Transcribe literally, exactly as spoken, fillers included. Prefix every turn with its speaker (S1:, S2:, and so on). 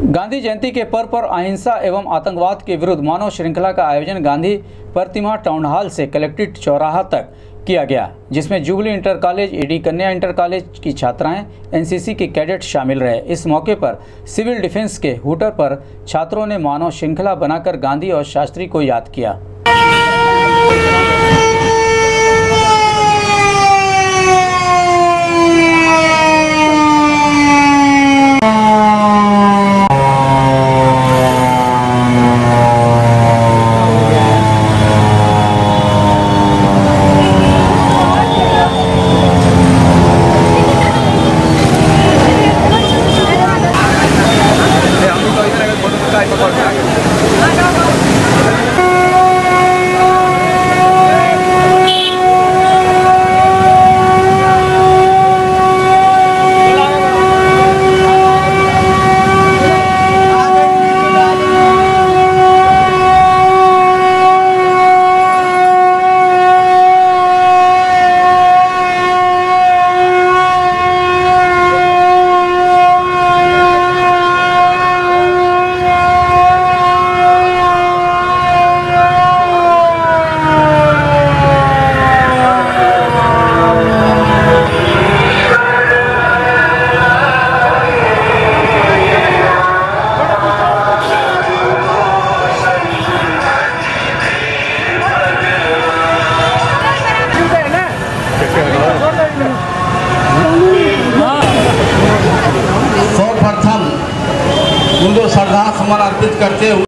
S1: गांधी जयंती के पर्व पर अहिंसा एवं आतंकवाद के विरुद्ध मानव श्रृंखला का आयोजन गांधी प्रतिमा टाउन हॉल से कलेक्ट्रेट चौराहा तक किया गया, जिसमें जुबली इंटर कॉलेज, एडी कन्या इंटर कॉलेज की छात्राएं, एनसीसी के कैडेट शामिल रहे। इस मौके पर सिविल डिफेंस के हूटर पर छात्रों ने मानव श्रृंखला बनाकर गांधी और शास्त्री को याद किया।
S2: सर्वप्रथम उनको श्रद्धा सुमन अर्पित करते हुए